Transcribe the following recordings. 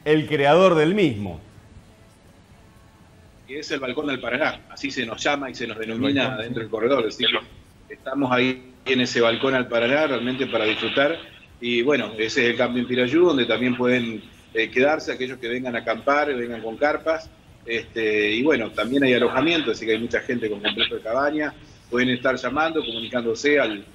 el creador del mismo. Y es el Balcón del Paraná, así se nos llama y se nos denomina dentro del corredor. Es decir, estamos ahí en ese Balcón al Paraná realmente para disfrutar. Y bueno, ese es el Camping Pirayú, donde también pueden quedarse aquellos que vengan a acampar, vengan con carpas. Y bueno, también hay alojamiento, así que hay mucha gente con complejo de cabaña. Pueden estar llamando, comunicándose al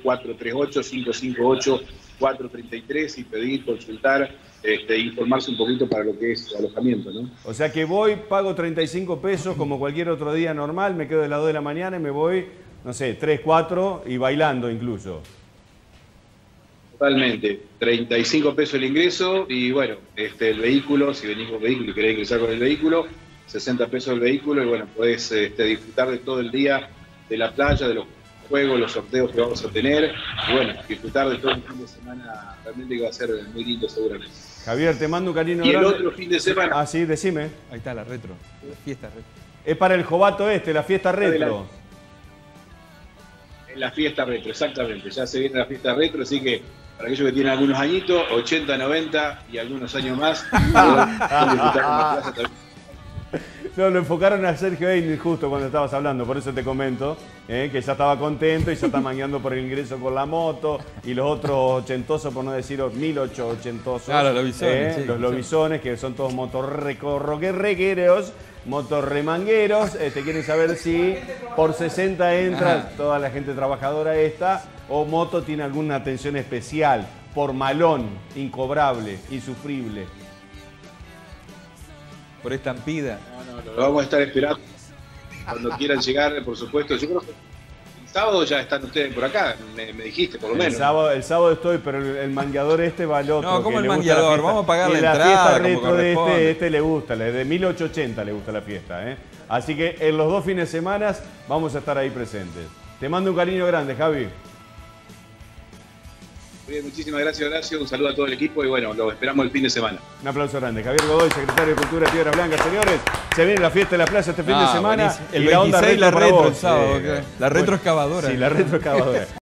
3438-558-433 y pedir, consultar, informarse un poquito para lo que es alojamiento, ¿no? O sea que voy, pago 35 pesos como cualquier otro día normal, me quedo de las 2 de la mañana y me voy, no sé, 3, 4 y bailando incluso. Totalmente, 35 pesos el ingreso y bueno, el vehículo, si venís con vehículo y querés ingresar con el vehículo, 60 pesos el vehículo y bueno, podés disfrutar de todo el día de la playa, de los juegos, los sorteos que vamos a tener y bueno, disfrutar de todo el fin de semana, realmente que va a ser muy lindo seguramente. Javier, te mando un cariño Y grande. el otro fin de semana... Ah, sí, decime. Ahí está la retro, la fiesta retro. Es para el Jovato la fiesta retro. En la fiesta retro, exactamente. Ya se viene la fiesta retro, así que para aquellos que tienen algunos añitos, 80, 90 y algunos años más, pueden disfrutar con la plaza también. No, lo enfocaron a Sergio Einil justo cuando estabas hablando, por eso te comento, que ya estaba contento y ya está mangueando por el ingreso con la moto y los otros ochentosos, por no decir 1800. Claro, los lobisones. Sí, los lobisones, que son todos motorregueros, motorremangueros. Quieren saber si por 60 entra toda la gente trabajadora esta o Moto tiene alguna atención especial por malón, incobrable, insufrible. Por estampida. No, lo vamos a estar esperando cuando quieran llegar, por supuesto. Yo creo que el sábado ya están ustedes por acá, me dijiste, por lo menos. El sábado estoy, pero el mangueador va al otro. No, ¿cómo el mangueador? Vamos a pagar la entrada. La fiesta como retro de corresponde. le gusta, la de 1880 le gusta la fiesta. Así que en los 2 fines de semana vamos a estar ahí presentes. Te mando un cariño grande, Javi. Bien, muchísimas gracias, Horacio. Un saludo a todo el equipo y bueno, lo esperamos el fin de semana. Un aplauso grande. Javier Godoy, secretario de Cultura de Piedra Blanca. Señores, se viene la fiesta de la plaza este fin de semana. El y la 26 onda la retro el vos. sábado. La retroexcavadora. Sí, la retroexcavadora.